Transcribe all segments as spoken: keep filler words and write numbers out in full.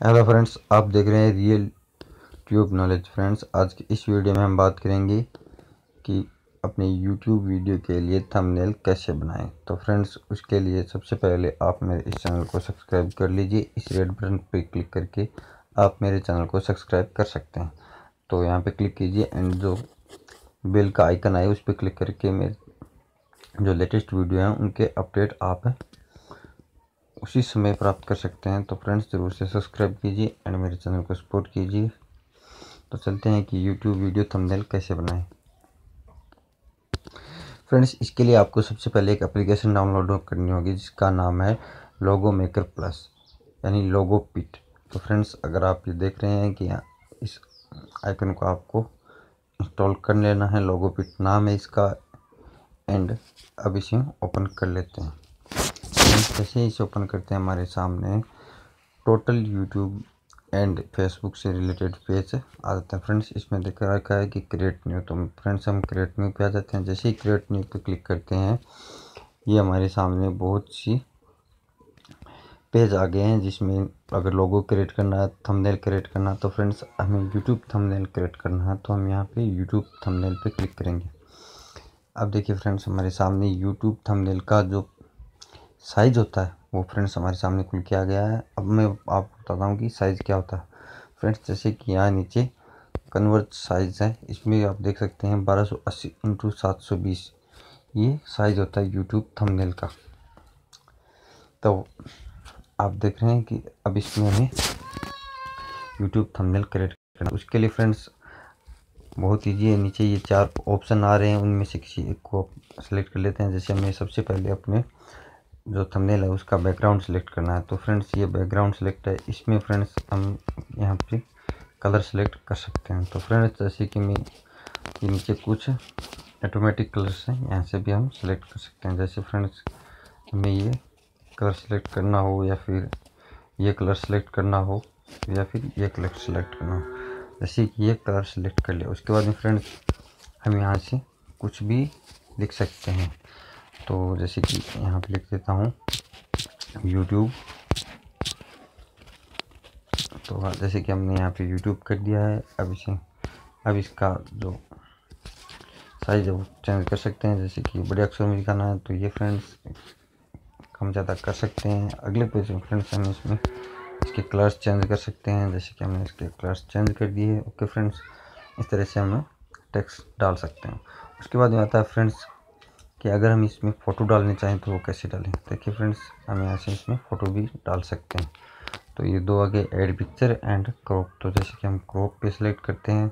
Hello friends, आप देख रहे हैं रियल ट्यूब नॉलेज। फ्रेंड्स, आज की इस वीडियो में हम बात करेंगे कि अपने यूट्यूब वीडियो के लिए थंबनेल कैसे बनाएं। तो फ्रेंड्स, उसके लिए सबसे पहले आप मेरे इस चैनल को सब्सक्राइब कर लीजिए। इस रेड बटन पर क्लिक करके आप मेरे चैनल को सब्सक्राइब कर सकते हैं। तो यहाँ पे क्लिक कीजिए एंड जो बेल का आइकन आए उस पर क्लिक करके मेरे जो लेटेस्ट वीडियो हैं उनके अपडेट आप उसी समय प्राप्त कर सकते हैं। तो फ्रेंड्स, ज़रूर से सब्सक्राइब कीजिए एंड मेरे चैनल को सपोर्ट कीजिए। तो चलते हैं कि यूट्यूब वीडियो थंबनेल कैसे बनाएं। फ्रेंड्स, इसके लिए आपको सबसे पहले एक एप्लीकेशन डाउनलोड करनी होगी जिसका नाम है लोगो मेकर प्लस यानी लोगो पिट। तो फ्रेंड्स, अगर आप ये देख रहे हैं कि इस आइकन को आपको इंस्टॉल कर लेना है। लोगो पिट नाम है इसका एंड अब इसे ओपन कर लेते हैं। जैसे ही इसे ओपन करते हैं हमारे सामने टोटल यूट्यूब एंड फेसबुक से रिलेटेड पेज आ जाता है। फ्रेंड्स, इसमें देख रखा है कि क्रिएट न्यू। तो फ्रेंड्स, हम क्रिएट न्यू पे आ जाते हैं। जैसे ही क्रिएट न्यू पे क्लिक करते हैं ये हमारे सामने बहुत सी पेज आ गए हैं जिसमें अगर लोगो क्रिएट करना है, थंबनेल क्रिएट करना है। तो फ्रेंड्स, हमें यूट्यूब थंबनेल क्रिएट करना है तो हम यहाँ पे यूट्यूब थंबनेल पे क्लिक करेंगे। अब देखिए फ्रेंड्स, हमारे सामने यूट्यूब थंबनेल का जो साइज़ होता है वो फ्रेंड्स हमारे सामने खुल के आ गया है। अब मैं आपको बताता हूँ कि साइज़ क्या होता है। फ्रेंड्स, जैसे कि यहाँ नीचे कन्वर्ट साइज़ है, इसमें आप देख सकते हैं बारह सौ अस्सी इंटू सात सौ बीस ये साइज़ होता है यूट्यूब थंबनेल का। तो आप देख रहे हैं कि अब इसमें हमें यूट्यूब थंबनेल क्रिएट करना। उसके लिए फ्रेंड्स बहुत ईजी है। नीचे ये चार ऑप्शन आ रहे हैं, उनमें से किसी एक को सेलेक्ट कर लेते हैं। जैसे हमें सबसे पहले अपने जो थंबनेल है उसका बैकग्राउंड सेलेक्ट करना है। तो फ्रेंड्स, ये बैकग्राउंड सेलेक्ट है। इसमें फ्रेंड्स हम यहाँ पे कलर सेलेक्ट कर सकते हैं। तो फ्रेंड्स, जैसे कि मैं ये नीचे कुछ ऑटोमेटिक कलर्स हैं, यहाँ से भी हम सेलेक्ट कर सकते हैं। जैसे फ्रेंड्स, हमें ये कलर सेलेक्ट करना हो या फिर ये कलर सेलेक्ट करना हो या फिर ये कलर सेलेक्ट करना हो। जैसे कि ये कलर सेलेक्ट कर लिया, उसके बाद में फ्रेंड्स हम यहाँ से कुछ भी लिख सकते हैं। तो जैसे कि यहाँ पे लिख देता हूँ यूट्यूब। तो जैसे कि हमने यहाँ पे यूट्यूब कर दिया है। अब इसे अब इसका जो साइज है वो चेंज कर सकते हैं। जैसे कि बड़े अक्षर में लिखाना है तो ये फ्रेंड्स कम ज़्यादा कर सकते हैं। अगले पेज में फ्रेंड्स हम इसमें इसके कलर्स चेंज कर सकते हैं। जैसे कि हमने इसके कलर्स चेंज कर दिए। ओके फ्रेंड्स, इस तरह से हम टेक्स्ट डाल सकते हैं। उसके बाद में आता है फ्रेंड्स कि अगर हम इसमें फ़ोटो डालना चाहें तो वो कैसे डालें। देखिए फ्रेंड्स, हम यहाँ से इसमें फ़ोटो भी डाल सकते हैं। तो ये दो आगे ऐड पिक्चर एंड क्रॉप। तो जैसे कि हम क्रॉप पे सिलेक्ट करते हैं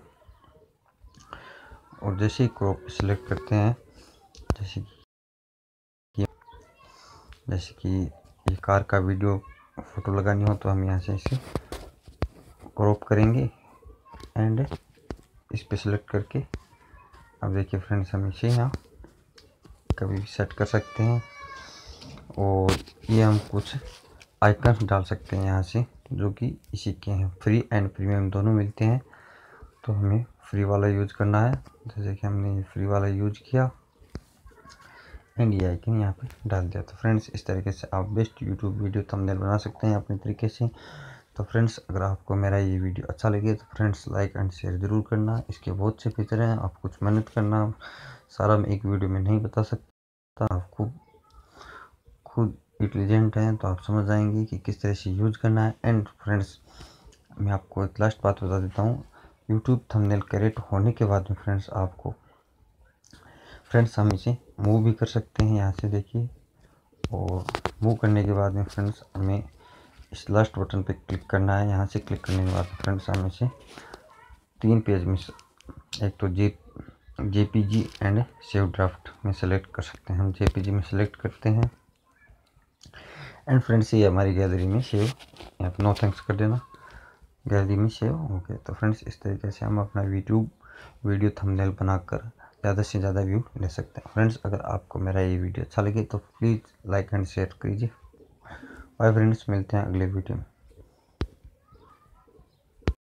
और जैसे ही क्रॉप पे सिलेक्ट करते हैं जैसे कि जैसे कि ये कार का वीडियो फ़ोटो लगानी हो तो हम यहाँ से इसे क्रॉप करेंगे एंड इस पे सिलेक्ट करके अब देखिए फ्रेंड्स हम इसे यहाँ कभी भी सेट कर सकते हैं। और ये हम कुछ आइकन डाल सकते हैं यहाँ से जो कि इसी के हैं। फ्री एंड प्रीमियम दोनों मिलते हैं, तो हमें फ्री वाला यूज करना है। जैसे कि हमने ये फ्री वाला यूज किया एंड ये आइकन यहाँ पे डाल दिया। तो फ्रेंड्स, इस तरीके से आप बेस्ट यूट्यूब वीडियो थंबनेल बना सकते हैं अपने तरीके से। तो फ्रेंड्स, अगर आपको मेरा ये वीडियो अच्छा लगे तो फ्रेंड्स लाइक एंड शेयर ज़रूर करना। इसके बहुत से फीचर हैं, आप कुछ मेहनत करना, सारा मैं एक वीडियो में नहीं बता सकता। आप खूब खुद इंटेलिजेंट हैं तो आप समझ जाएंगे कि किस तरह से यूज करना है। एंड फ्रेंड्स, मैं आपको एक लास्ट बात बता देता हूँ। यूट्यूब थंबनेल क्रिएट होने के बाद में फ्रेंड्स आपको फ्रेंड्स हम इसे मूव भी कर सकते हैं यहाँ से देखिए। और मूव करने के बाद में फ्रेंड्स हमें इस लास्ट बटन पे क्लिक करना है। यहाँ से क्लिक करने के बाद फ्रेंड्स हम इसे तीन पेज में एक तो J JPG and save draft में सेलेक्ट कर सकते हैं। हम जेपीजी में सेलेक्ट करते हैं एंड फ्रेंड्स ये हमारी गैलरी में सेव, यहाँ पे नो थैंक्स कर देना, गैलरी में सेव हो गया। तो फ्रेंड्स, इस तरीके से हम अपना यूट्यूब वीडियो थंबनेल बनाकर ज़्यादा से ज़्यादा व्यू ले सकते हैं। फ्रेंड्स, अगर आपको मेरा ये वीडियो अच्छा लगे तो प्लीज़ लाइक एंड शेयर कीजिए। बाय फ्रेंड्स, मिलते हैं अगले वीडियो में।